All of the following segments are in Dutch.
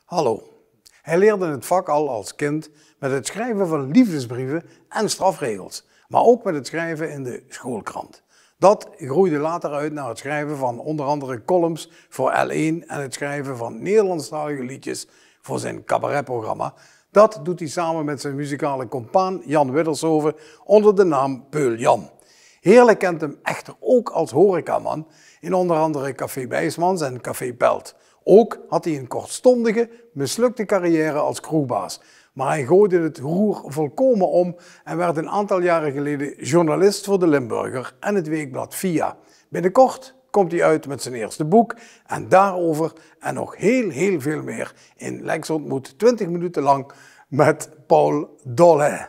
Hallo. Hij leerde het vak al als kind met het schrijven van liefdesbrieven en strafregels, maar ook met het schrijven in de schoolkrant. Dat groeide later uit naar het schrijven van onder andere columns voor L1 en het schrijven van Nederlandstalige liedjes voor zijn cabaretprogramma. Dat doet hij samen met zijn muzikale compaan Jan Widdershoven onder de naam Peul Jan. Heerlijk kent hem echter ook als horecaman in onder andere Café Bijsmans en Café Pelt. Ook had hij een kortstondige, mislukte carrière als kroegbaas. Maar hij gooide het roer volkomen om en werd een aantal jaren geleden journalist voor de Limburger en het weekblad Via. Binnenkort komt hij uit met zijn eerste boek en daarover en nog heel veel meer in Lex ontmoet 20 minuten lang met Paul Dolle.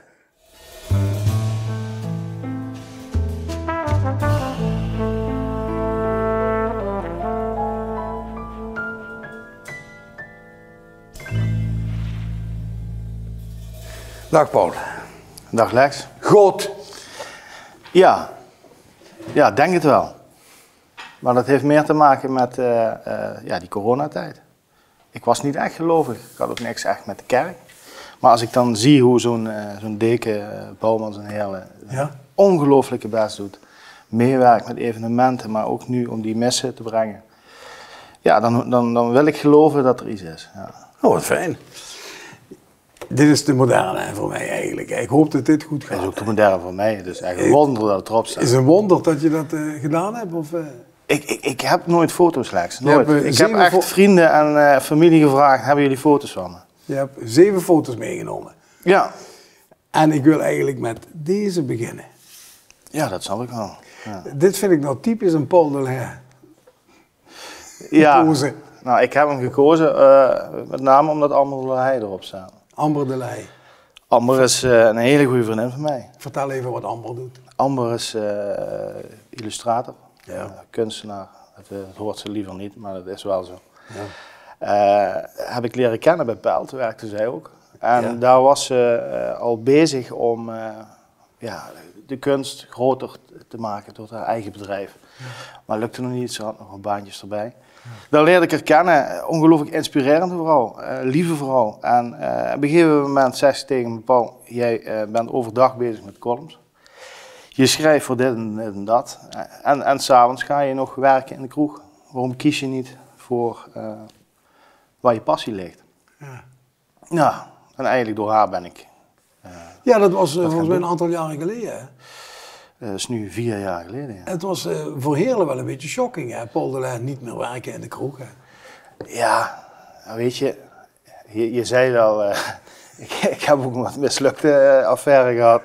Dag Paul. Dag Lex. Goed. Ja, denk het wel. Maar dat heeft meer te maken met die coronatijd. Ik was niet echt gelovig. Ik had ook niks echt met de kerk. Maar als ik dan zie hoe zo'n deken, Bouwmans en Heerlen, ongelooflijke best doet. Meewerkt met evenementen, maar ook nu om die missen te brengen. Ja, dan wil ik geloven dat er iets is. Ja. Oh, wat fijn. Dit is de moderne voor mij eigenlijk. Ik hoop dat dit goed gaat. Dat is ook de moderne voor mij. Het is echt een wonder dat het erop staat. Is het een wonder dat je dat gedaan hebt? Of, Ik heb nooit foto's, Lex. Nooit. Ik heb echt vrienden en familie gevraagd, hebben jullie foto's van me? Je hebt 7 foto's meegenomen. Ja. En ik wil eigenlijk met deze beginnen. Ja, dat zal ik wel. Ja. Dit vind ik nou typisch een Paul Dolle. Ja, nou, ik heb hem gekozen met name omdat Amber de Leij erop staat. Amber de Leij. Amber is een hele goede vriendin van mij. Vertel even wat Amber doet. Amber is illustrator, kunstenaar. Het hoort ze liever niet, maar dat is wel zo. Ja. Heb ik leren kennen bij Pelt, werkte zij ook. En daar was ze al bezig om de kunst groter te maken door haar eigen bedrijf. Ja. Maar lukte nog niet, ze had nog wat baantjes erbij. Ja. Daar leerde ik haar kennen, ongelooflijk inspirerende vrouw, lieve vrouw. En op een gegeven moment zegt ze tegen me, Paul, jij bent overdag bezig met columns. Je schrijft voor dit en dat. En s'avonds ga je nog werken in de kroeg. Waarom kies je niet voor waar je passie ligt? Ja. Nou, en eigenlijk door haar ben ik. Dat was volgens mij een aantal jaren geleden. Hè? Dat is nu 4 jaar geleden. Ja. Het was voor Heerlen wel een beetje shocking, hè? Paul Dolle niet meer werken in de kroeg. Hè? Ja, weet je zei al, ik heb ook een wat mislukte affaire gehad.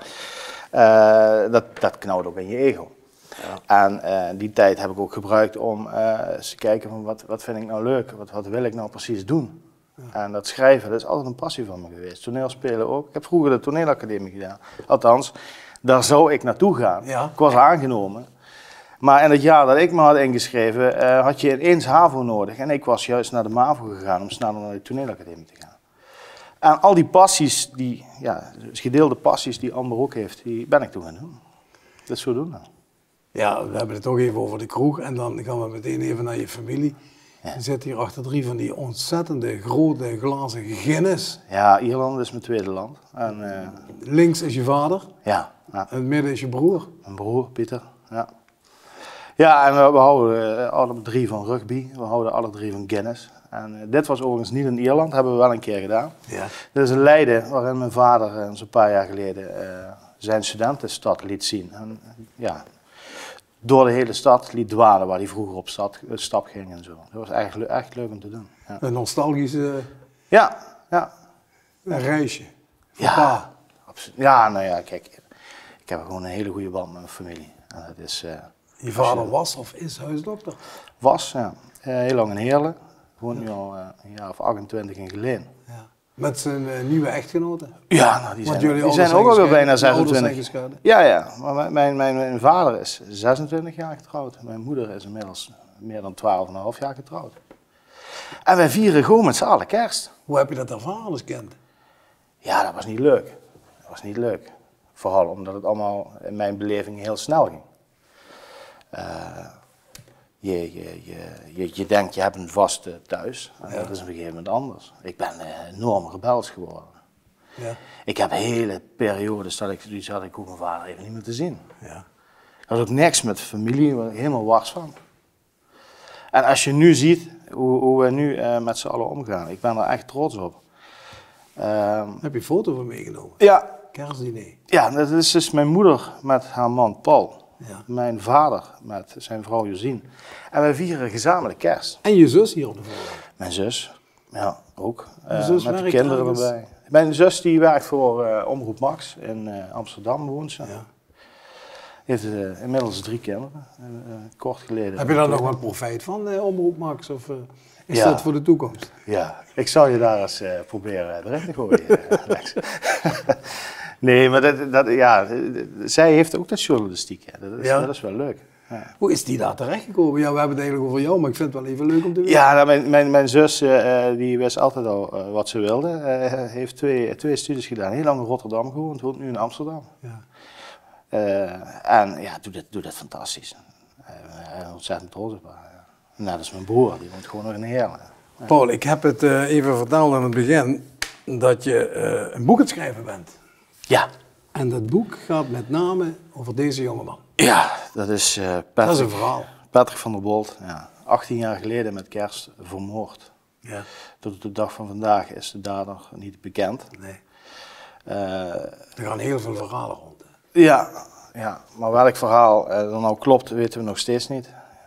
Dat knauwt ook in je ego. Ja. En die tijd heb ik ook gebruikt om eens te kijken van wat vind ik nou leuk, wat wil ik nou precies doen. Ja. En dat schrijven, dat is altijd een passie van me geweest. Toneelspelen ook. Ik heb vroeger de toneelacademie gedaan. Althans, daar zou ik naartoe gaan. Ja. Ik was aangenomen. Maar in het jaar dat ik me had ingeschreven, had je ineens HAVO nodig. En ik was juist naar de MAVO gegaan om sneller naar de toneelacademie te gaan. En al die passies, gedeelde passies die Amber ook heeft, die ben ik toen gaan doen. Dat is zo doen dan. Ja, we hebben het toch even over de kroeg en dan gaan we meteen even naar je familie. Ja. Je zit hier achter 3 van die ontzettende grote glazen Guinness. Ja, Ierland is mijn tweede land. En, links is je vader. Ja. En het midden is je broer. Mijn broer, Pieter. Ja. Ja, en we houden alle 3 van rugby. We houden alle 3 van Guinness. En dit was overigens niet in Ierland, hebben we wel een keer gedaan. Ja. Dit is een Leiden waarin mijn vader zo'n paar jaar geleden zijn studentenstad liet zien. En, door de hele stad liet dwalen waar hij vroeger op stap ging en zo. Dat was eigenlijk echt leuk om te doen. Ja. Een nostalgische een reisje. Ja, absoluut. Ja, nou ja, kijk, ik heb gewoon een hele goede band met mijn familie. En dat is, je vader was of is huisdokter? Was, ja. Heel lang in Heerlen. Woont nu al een jaar of 28 in Geleen. Ja. Met zijn nieuwe echtgenote? Ja, nou, die zijn ook alweer bijna 26. Ja, maar mijn vader is 26 jaar getrouwd. Mijn moeder is inmiddels meer dan 12,5 jaar getrouwd. En wij vieren gewoon met z'n allen kerst. Hoe heb je dat ervaren als kind? Ja, dat was niet leuk. Dat was niet leuk. Vooral omdat het allemaal in mijn beleving heel snel ging. je denkt, je hebt een vaste thuis. En dat is op een gegeven moment anders. Ik ben enorm rebels geworden. Ja. Ik heb hele periodes dat ik zoiets had, ik hoef mijn vader even niet meer te zien. Ja. Ik had ook niks met familie, waar ik helemaal wars van. En als je nu ziet hoe we nu met z'n allen omgaan, ik ben er echt trots op. Heb je een foto van meegenomen? Ja. Kerstdiner? Ja, dat is dus mijn moeder met haar man Paul. Ja. Mijn vader met zijn vrouw Josien. En wij vieren gezamenlijk kerst. En je zus hier op de foto? Mijn zus, ja, ook. Zus met de kinderen erbij. Mijn zus die werkt voor Omroep Max in Amsterdam, woont ze. Ja. Heeft inmiddels 3 kinderen, kort geleden. Heb je daar nog wat profijt van, Omroep Max? Of is dat voor de toekomst? Ja, ik zal je daar eens proberen erin te gooien, Lex. Nee, maar zij heeft ook dat journalistiek. Dat is wel leuk. Ja. Hoe is die daar terechtgekomen? Ja, we hebben het eigenlijk over jou, maar ik vind het wel even leuk om te weten. Ja, nou, mijn zus die wist altijd al wat ze wilde. Heeft twee studies gedaan. Heel lang in Rotterdam gewoond, woont nu in Amsterdam. Ja. En ja, doet dat fantastisch. Ontzettend trots op haar. Nou, dat is mijn broer, die woont gewoon nog in Heerlen. Ja. Paul, ik heb het even verteld aan het begin dat je een boek aan het schrijven bent. Ja. En dat boek gaat met name over deze jongeman. Ja, dat is Patrick. Dat is een verhaal. Patrick van der Bolt, ja. 18 jaar geleden met kerst vermoord. Ja. Tot op de dag van vandaag is de dader niet bekend. Nee. Er gaan heel veel verhalen rond. Ja, maar welk verhaal er nou klopt, weten we nog steeds niet.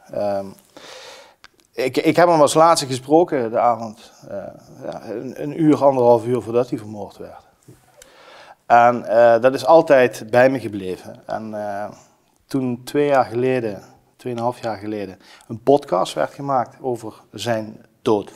Ik heb hem als laatste gesproken de avond, een uur, 1,5 uur voordat hij vermoord werd. En dat is altijd bij me gebleven. En toen 2,5 jaar geleden, een podcast werd gemaakt over zijn dood,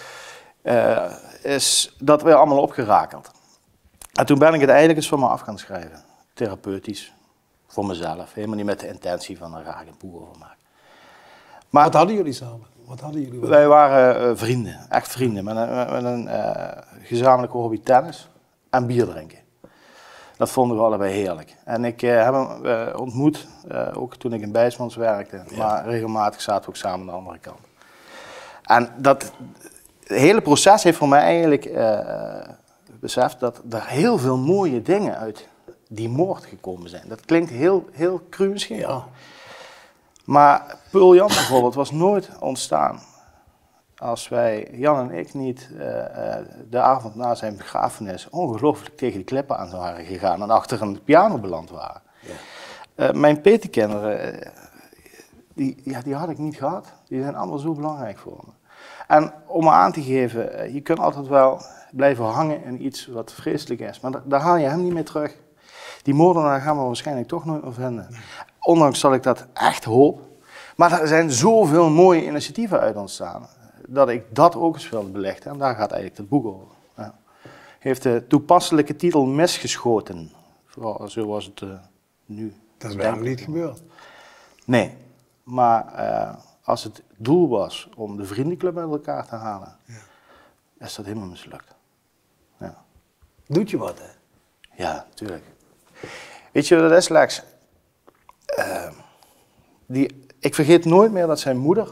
is dat weer allemaal opgerakeld. En toen ben ik het eigenlijk eens van me af gaan schrijven. Therapeutisch, voor mezelf. Helemaal niet met de intentie van ga ik een boek over maken. Maar wat hadden jullie samen? Wij waren vrienden, echt vrienden. Met een gezamenlijke hobby tennis en bier drinken. Dat vonden we allebei heerlijk. En ik heb hem ontmoet, ook toen ik in Bijsmans werkte. Ja. Maar regelmatig zaten we ook samen aan de andere kant. En het hele proces heeft voor mij eigenlijk beseft dat er heel veel mooie dingen uit die moord gekomen zijn. Dat klinkt heel cru misschien. Ja. Maar Peul Jan bijvoorbeeld was nooit ontstaan als Jan en ik niet de avond na zijn begrafenis ongelooflijk tegen de klippen aan waren gegaan en achter een piano beland waren. Ja. Mijn petekinderen, die had ik niet gehad. Die zijn allemaal zo belangrijk voor me. En om me aan te geven, je kunt altijd wel blijven hangen in iets wat vreselijk is, maar daar haal je hem niet meer terug. Die moordenaar gaan we waarschijnlijk toch nooit meer vinden. Nee. Ondanks dat ik dat echt hoop. Maar er zijn zoveel mooie initiatieven uit ontstaan, dat ik dat ook eens wilde belichten. En daar gaat eigenlijk het boek over. Ja. Heeft de toepasselijke titel Misgeschoten. Zoals het nu. Dat is bij hem niet gebeurd. Nee, maar als het doel was om de vriendenclub uit elkaar te halen, is dat helemaal mislukt. Ja. Doet je wat, hè? Ja, natuurlijk. Weet je wat dat is, Lex? Ik vergeet nooit meer dat zijn moeder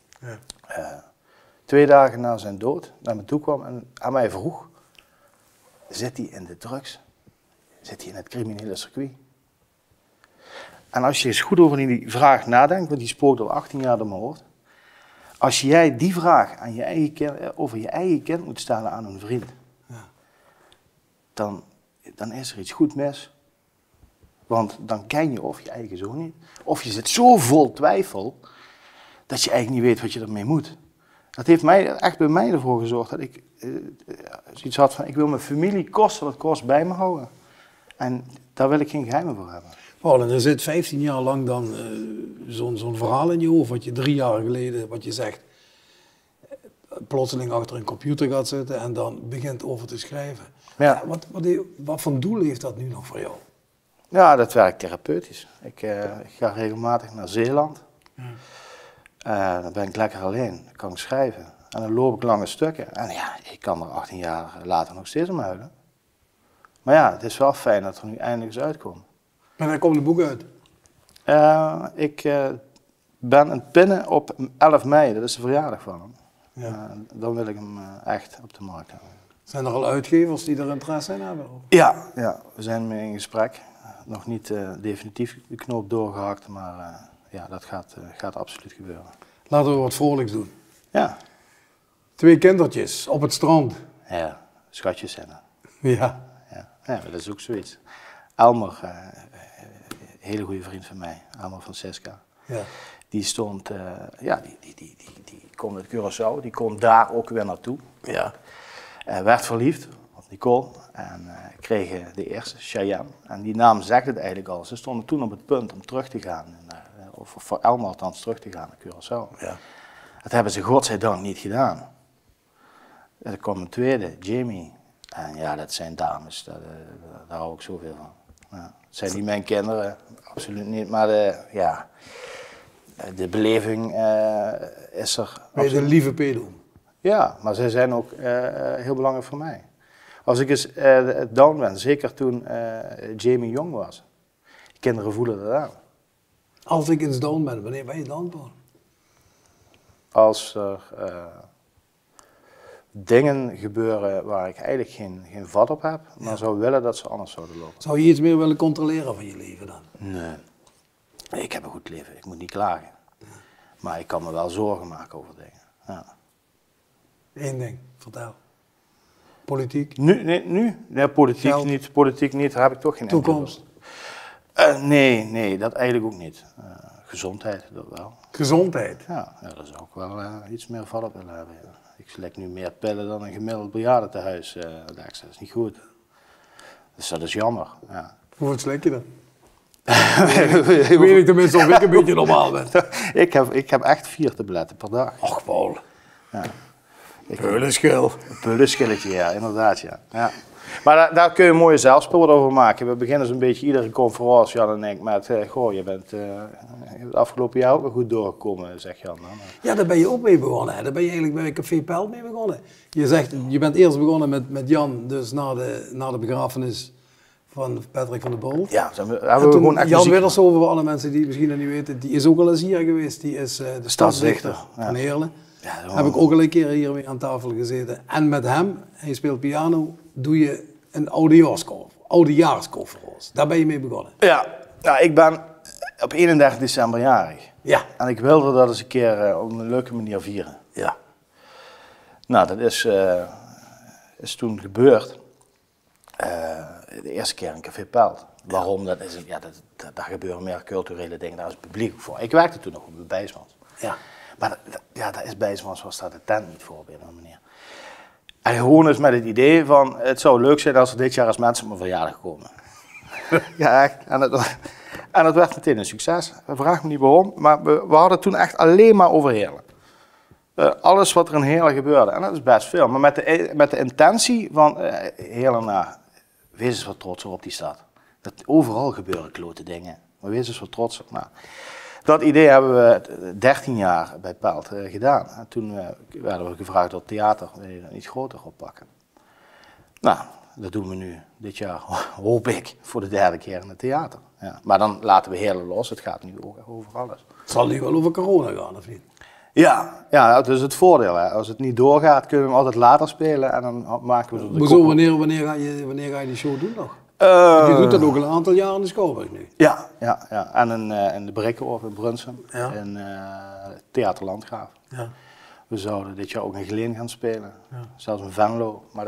2 dagen na zijn dood naar me toe kwam en aan mij vroeg: zit hij in de drugs? Zit hij in het criminele circuit? En als je eens goed over die vraag nadenkt, want die spookt al 18 jaar door mijn hoofd. Als jij die vraag aan over je eigen kind moet stellen aan een vriend, dan is er iets goed mis. Want dan ken je of je eigen zoon niet, of je zit zo vol twijfel dat je eigenlijk niet weet wat je ermee moet. Dat heeft echt bij mij ervoor gezorgd dat ik zoiets had van: ik wil mijn familie koste wat kost bij me houden. En daar wil ik geen geheimen voor hebben. Paul, en er zit 15 jaar lang dan zo'n verhaal in je hoofd, wat je 3 jaar geleden, wat je zegt, plotseling achter een computer gaat zitten en dan begint over te schrijven. Ja. Wat voor doel heeft dat nu nog voor jou? Ja, dat werkt therapeutisch. Ik ga regelmatig naar Zeeland. Dan ben ik lekker alleen, dan kan ik schrijven. En dan loop ik lange stukken. En ja, ik kan er 18 jaar later nog steeds om huilen. Maar ja, het is wel fijn dat er nu eindelijk eens uitkomt. En dan komt het boek uit? ben aan het pinnen op 11 mei, dat is de verjaardag van hem. Ja. Dan wil ik hem echt op de markt hebben. Zijn er al uitgevers die er interesse in hebben? Ja, we zijn mee in gesprek. Nog niet definitief de knoop doorgehakt, maar ja, dat gaat absoluut gebeuren. Laten we wat vrolijks doen. Ja. 2 kindertjes op het strand. Ja, schatjes zijn er. Ja. Ja, dat is ook zoiets. Elmer, een hele goede vriend van mij, Elmer Francisca. Ja. Die stond, die komt uit Curaçao, die kon daar ook weer naartoe. Ja. Werd verliefd op Nicole en kreeg de eerste, Cheyenne. En die naam zegt het eigenlijk al. Ze stonden toen op het punt om terug te gaan, of voor Elmer althans terug te gaan naar Curaçao. Ja. Dat hebben ze godzijdank niet gedaan. Er kwam een tweede, Jamie. En ja, dat zijn dames, daar hou ik zoveel van. Ja, het zijn niet mijn kinderen, absoluut niet, maar de beleving is er. Ben je de lieve pedo? Ja, maar zij zijn ook heel belangrijk voor mij. Als ik eens down ben, zeker toen Jamie jong was, die kinderen voelen dat aan. Als ik eens down ben, wanneer ben je down, Paul? Als er dingen gebeuren waar ik eigenlijk geen vat op heb, maar zou willen dat ze anders zouden lopen. Zou je iets meer willen controleren van je leven dan? Nee, ik heb een goed leven, ik moet niet klagen. Ja. Maar ik kan me wel zorgen maken over dingen. Ja. Eén ding, vertel. Politiek? Nee, politiek niet, daar heb ik toch geen toekomst? Nee, dat eigenlijk ook niet. Gezondheid, dat wel. Gezondheid? Ja, daar zou ik wel iets meer vat op willen hebben. Ja. Ik slik nu meer pillen dan een gemiddeld bejaardentehuis, Lex. Dat is niet goed. Dus dat is jammer. Ja. Hoeveel slik je dan? Weet ik tenminste of ik een beetje normaal ben. Ik heb echt 4 tabletten per dag. Och, Paul. Ja. Peulenschil. Een peulenschilletje, ja, inderdaad. Ja. Maar daar kun je een mooie zelfsport over maken. We beginnen zo'n beetje iedere conferentie, Jan en ik, met goh, je bent het afgelopen jaar ook wel goed doorgekomen, zeg Jan. Ja, daar ben je ook mee begonnen. Hè. Daar ben je eigenlijk bij Café Pelt mee begonnen. Je zegt, je bent eerst begonnen met Jan, dus na de begrafenis van Patrick van der Bol. Ja, hebben we gewoon echt Jan Widdershoven, voor alle mensen die het misschien nog niet weten, die is ook al eens hier geweest. Die is de stadsdichter van Heerlen. Ja, heb ik ook al een keer hier mee aan tafel gezeten. En met hem, hij speelt piano, doe je een oudejaarsconferentie. Daar ben je mee begonnen. Ja, ik ben op 31 december jarig. Ja. En ik wilde dat eens een keer op een leuke manier vieren. Ja. Nou, dat is toen gebeurd. De eerste keer in Café Pelt. Waarom? Dat is daar gebeuren meer culturele dingen, daar is het publiek voor. Ik werkte toen nog op de Bijsmans. Ja. Maar dat is Bijsmans, zoals staat de tent niet voor op een manier. En gewoon eens met het idee van, het zou leuk zijn als er dit jaar als mensen op mijn verjaardag komen. Ja, echt. En dat werd meteen een succes. Vraag me niet waarom, maar we hadden toen echt alleen maar over Heerlen. Alles wat er in Heerlen gebeurde, en dat is best veel. Maar met de intentie van Heerlen, wees eens wat trots op die stad. Dat overal gebeuren klote dingen, maar wees eens wat trots op. Nou, dat idee hebben we 13 jaar bij Pelt gedaan. En toen werden we gevraagd door het theater, wil je dat iets groter oppakken? Nou, dat doen we nu dit jaar, hoop ik, voor de 3e keer in het theater. Ja. Maar dan laten we Heerlen los, het gaat nu over alles. Het zal nu wel over corona gaan, of niet? Ja, dat is het voordeel. Hè. Als het niet doorgaat, kunnen we hem altijd later spelen en dan maken we er de Hoezo, wanneer ga je die show doen nog? Je doet dat ook al een aantal jaar in de Schouwburg nu. Ja. En in de Brikkenhof in Brunsum, in Theater Landgraaf. Ja. We zouden dit jaar ook in Geleen gaan spelen, zelfs in Venlo, maar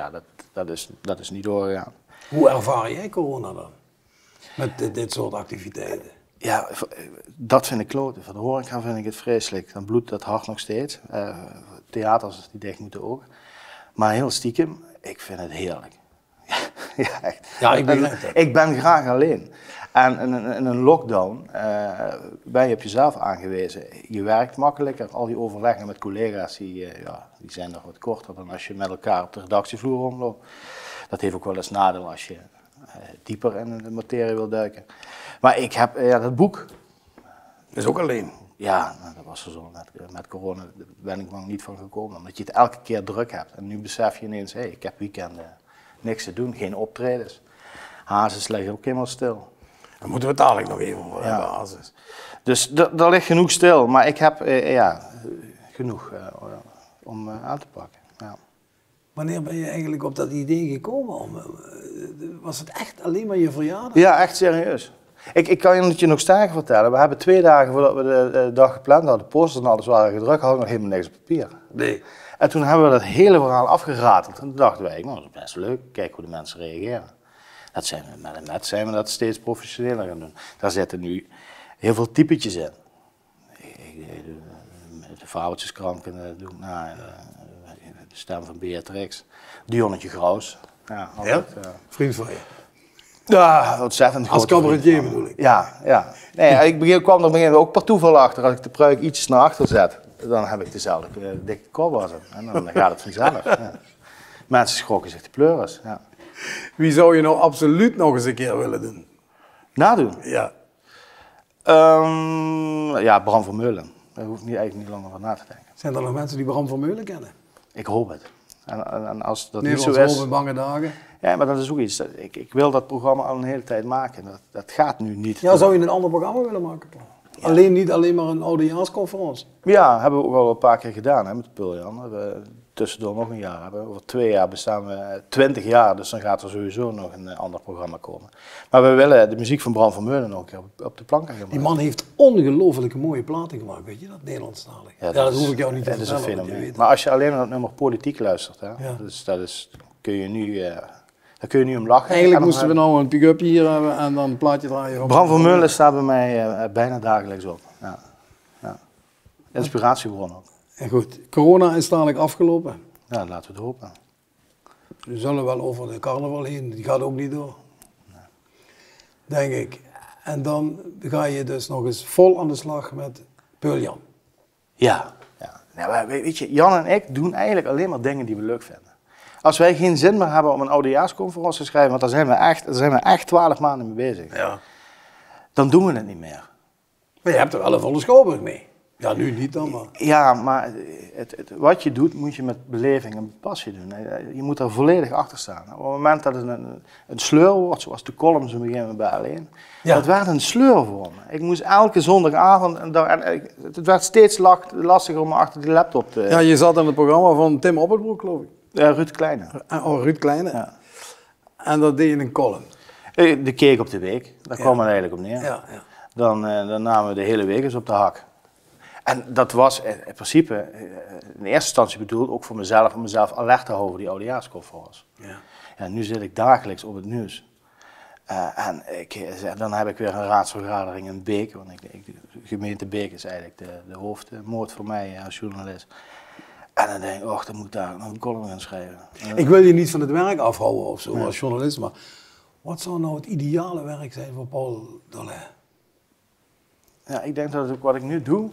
dat is niet doorgegaan. Hoe ervaar jij corona dan? Met dit soort activiteiten? Ja, dat vind ik kloten. Voor de horeca vind ik het vreselijk. Dan bloedt dat hart nog steeds. Theaters die dicht moeten ook. Maar heel stiekem, ik vind het heerlijk. Ja, echt. Ja, ik ben graag alleen. En in een lockdown ben je op jezelf aangewezen. Je werkt makkelijker. Al die overleggen met collega's, die zijn nog wat korter dan als je met elkaar op de redactievloer rondloopt. Dat heeft ook wel eens nadeel als je dieper in de materie wil duiken. Maar ik heb dat boek. Dat is ook alleen. Ja, dat was er zo. Met corona ben ik er niet van gekomen. Omdat je het elke keer druk hebt. En nu besef je ineens, ik heb weekenden niks te doen, geen optredens. Hazes leggen ook helemaal stil. Daar moeten we het dadelijk nog even over hebben, Hazes. Dus daar ligt genoeg stil, maar ik heb genoeg om aan te pakken. Ja. Wanneer ben je eigenlijk op dat idee gekomen? Was het echt alleen maar je verjaardag? Ja, echt serieus. Ik kan je het je nog sterker vertellen. We hebben 2 dagen voordat we de dag gepland hadden, de posters en alles waren gedrukt, hadden we nog helemaal niks op papier. Nee. En toen hebben we dat hele verhaal afgerateld. En toen dachten wij, nou, dat is best leuk, kijk hoe de mensen reageren. Dat zijn we met een net zijn we dat steeds professioneler gaan doen. Daar zitten nu heel veel typetjes in. De Fabeltjeskrant doe ik na, de stem van Beatrix, Dionnetje Graus. Ja, altijd, Vriend van je? Ja, ontzettend als cabaretier bedoel ik. Ja. Nee, ik kwam er op een gegeven moment ook per toeval achter. Als ik de pruik iets naar achter zet, dan heb ik dezelfde dikke kop als hem. En dan gaat het vanzelf. Ja. Mensen schrokken zich de pleuris. Ja. Wie zou je nou absoluut nog eens een keer willen doen? Nadoen? Ja. Bram Vermeulen. Daar hoef ik eigenlijk niet langer over na te denken. Zijn er nog mensen die Bram Vermeulen kennen? Ik hoop het. En als dat Nederlands niet zo is... Hoop in bange dagen. Ja, maar dat is ook iets. Ik wil dat programma al een hele tijd maken. Dat gaat nu niet. Ja, zou je een ander programma willen maken? Ja. Niet alleen maar een oudejaarsconferentie? Ja, hebben we ook al een paar keer gedaan hè, met Puljan. We tussendoor nog een jaar hebben. Over 2 jaar bestaan we 20 jaar, dus dan gaat er sowieso nog een ander programma komen. Maar we willen de muziek van Bram Vermeulen nog een keer op de plank gaan maken. Die man heeft ongelooflijke mooie platen gemaakt, weet je dat? Nederlandstalig. Ja, dat hoef ik jou niet te vertellen. Dat is een fenomeen. Weet maar als je alleen naar het nummer Politiek luistert, hè, dus kun je nu... Daar kun je nu om lachen. Eigenlijk moesten we nou een pick-up hier hebben en dan een plaatje draaien. Bram Vermeulen staat bij mij bijna dagelijks op. Ja. Inspiratiebron ook. En goed, corona is dadelijk afgelopen. Ja, laten we het hopen. We zullen wel over de carnaval heen, die gaat ook niet door. Nee. Denk ik. En dan ga je dus nog eens vol aan de slag met Puljan. Ja. Maar weet je, Jan en ik doen eigenlijk alleen maar dingen die we leuk vinden. Als wij geen zin meer hebben om een oudejaarsconferentie te schrijven, want daar zijn we echt 12 maanden mee bezig. Ja. Dan doen we het niet meer. Maar je hebt er wel een volle schouder mee. Ja, nu niet dan maar. Ja, maar wat je doet, moet je met beleving en passie doen. Je moet er volledig achter staan. Op het moment dat het een sleur wordt, zoals de columns in het begin bij Alleen, dat werd een sleur voor me. Ik moest elke zondagavond, het werd steeds lastiger om achter die laptop te... Ja, je zat in het programma van Tim Opperbroek, geloof ik. Ruud Kleine. Oh, Ruud Kleine. Ja. En dat deed je in een column. De keek op de week, daar kwam het eigenlijk op neer. Ja. Dan namen we de hele week eens op de hak. En dat was in principe in eerste instantie bedoeld ook voor mezelf, om mezelf alert te houden voor die oudejaarsconferentie. Ja, nu zit ik dagelijks op het nieuws. En dan heb ik weer een raadsvergadering in Beek, want gemeente Beek is eigenlijk de hoofdmoot voor mij als journalist. En dan denk ik, dan moet ik daar nog een column gaan schrijven. Ik wil je niet van het werk afhouden of zo, als journalist, maar wat zou nou het ideale werk zijn voor Paul Dolet? Ja, ik denk dat wat ik nu doe,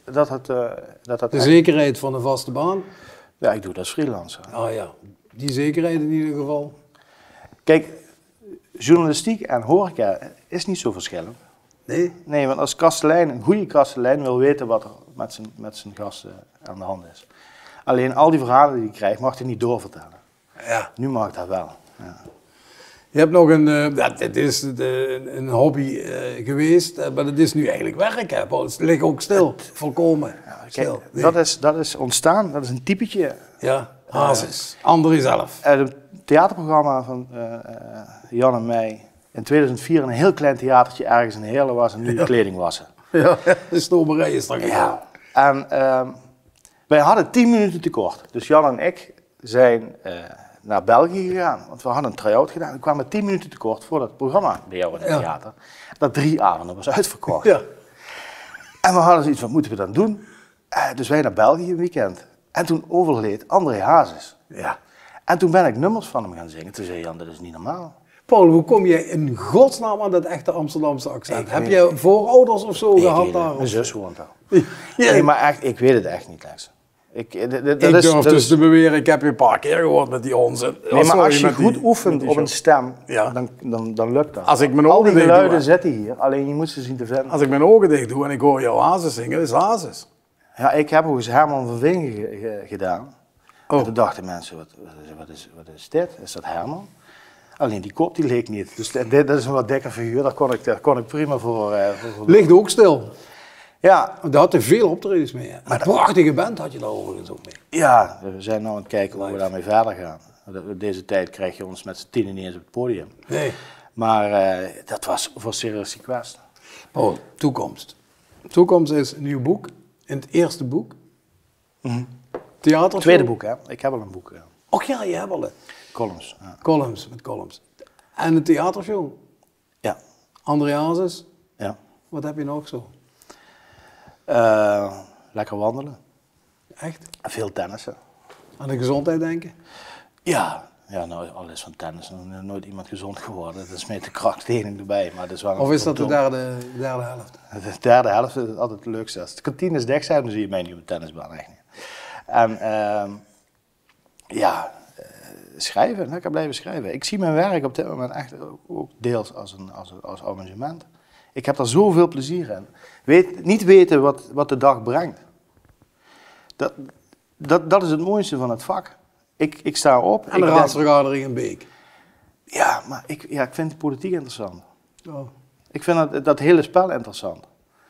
de zekerheid van een vaste baan? Ja, ik doe dat als freelancer. Ah ja, die zekerheid in ieder geval. Kijk, journalistiek en horeca is niet zo verschillend. Nee? Nee, want als kastelein, een goede kastelein wil weten wat er met zijn gasten aan de hand is. Alleen al die verhalen die hij krijgt, mag hij niet doorvertellen. Ja. Nu mag dat wel. Ja. Je hebt nog dit is een hobby geweest, maar het is nu eigenlijk werk, hè, Paul. Het ligt ook stil, volkomen stil. Nee. Dat is ontstaan, dat is een typetje. Ja, Hazes, André zelf. Het theaterprogramma van Jan en mij in 2004 een heel klein theatertje ergens in Heerlen was en nu de kleding wassen. Ja, de stomerij is dan gegaan. Ja, en wij hadden 10 minuten tekort. Dus Jan en ik zijn naar België gegaan, want we hadden een try-out gedaan. We kwamen 10 minuten tekort voor het programma bij jou in het theater. Dat 3 avonden was uitverkocht. Ja. En we hadden zoiets van, moeten we dat doen? Dus wij naar België een weekend. En toen overleed André Hazes. Ja. En toen ben ik nummers van hem gaan zingen. Toen zei Jan, dat is niet normaal. Paul, hoe kom jij in godsnaam aan dat echte Amsterdamse accent? Heb je voorouders of zo gehad daar? Mijn zus woont daar. Ja. Nee, maar echt, ik weet het echt niet, Lex. Ik durf dus te beweren, ik heb je een paar keer gehoord met die onzin. Nee, maar als je goed oefent op een stem, dan lukt dat. Als ik mijn ogen dicht doe. Al die geluiden zitten hier, alleen je moet ze zien te vinden. Als ik mijn ogen dicht doe en ik hoor jou Hazes zingen, dat is Hazes. Ja, ik heb ook eens Herman van Veen gedaan. En toen dachten mensen, wat is dit? Is dat Herman? Alleen die kop die leek niet. Dus dit is een wat dikke figuur, daar kon ik prima voor. Ligt ook stil. Ja. Daar had hij veel optredens mee. Maar een prachtige band had je daar overigens ook mee. Ja, we zijn nu aan het kijken hoe we daarmee verder gaan. Deze tijd krijg je ons met z'n tienen niet eens op het podium. Nee. Maar dat was voor Serious Request. Oh, toekomst. Toekomst is een nieuw boek. In het eerste boek. Theater. Tweede boek, hè? Ik heb al een boek. Och ja, je hebt al een. Columns. Ja. Columns, met columns. En een theatershow. Ja. André Hazes. Ja. Wat heb je nog zo? Lekker wandelen. Echt? Veel tennissen. Aan de gezondheid denken? Ja. Ja, nou, alles van tennis. Nooit iemand gezond geworden. Dat is met de krachttraining erbij. Maar dat is wel Of is dat de derde helft? De derde helft is altijd het leukste. Als de kantine is dicht zijn, dan zie je mij niet op de tennisbaan echt niet. En schrijven, lekker blijven schrijven. Ik zie mijn werk op dit moment echt ook deels als arrangement. Ik heb er zoveel plezier in. Niet weten wat de dag brengt. Dat is het mooiste van het vak. Ik sta op. En de raadsvergadering in Beek. Ja, maar ik vind de politiek interessant. Oh. Ik vind dat hele spel interessant.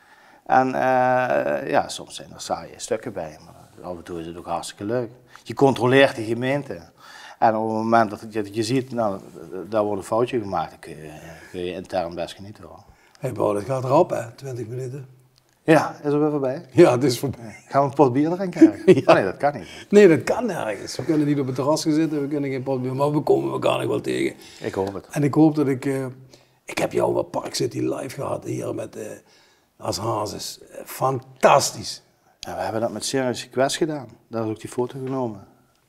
En soms zijn er saaie stukken bij, maar af en toe is het ook hartstikke leuk. Je controleert de gemeente. En op het moment dat je ziet, nou, daar wordt een foutje gemaakt, dan kun je intern best genieten hoor. Hé Paul, het gaat erop hè, 20 minuten. Ja, is er weer voorbij? Ja, het is voorbij. Gaan we een pot bier erin krijgen? Ja. Oh, nee, dat kan niet. Nee, dat kan nergens. We kunnen niet op het terras gaan zitten, we kunnen geen pot bier, maar we komen elkaar nog wel tegen. Ik hoop het. En ik hoop dat ik heb jou bij Park City live gehad hier met als Hazes. Fantastisch. Ja, we hebben dat met Serious Request gedaan. Daar is ook die foto genomen.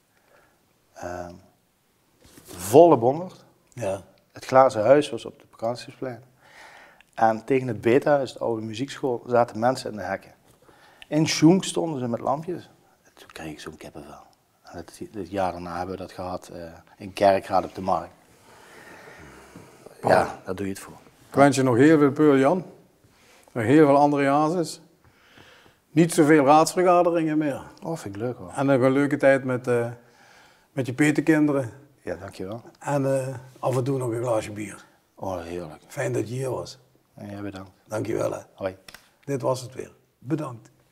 Volle Bongert. Ja. Het glazen huis was op het vakantiesplein. En tegen het Beta-huis, de oude muziekschool, zaten mensen in de hekken. In Schoenk stonden ze met lampjes. Toen kreeg ik zo'n kippenvel. En het jaar daarna hebben we dat gehad in Kerkrade op de Markt. Ja, daar doe je het voor. Ik wens je nog heel veel Peul Jan. Nog heel veel André Hazes. Niet zoveel raadsvergaderingen meer. Oh, vind ik leuk hoor. En nog een leuke tijd met je petekinderen. Ja, dankjewel. En af en toe nog een glaasje bier. Oh, heerlijk. Fijn dat je hier was. En jij bedankt. Dankjewel hè. Hoi. Dit was het weer. Bedankt.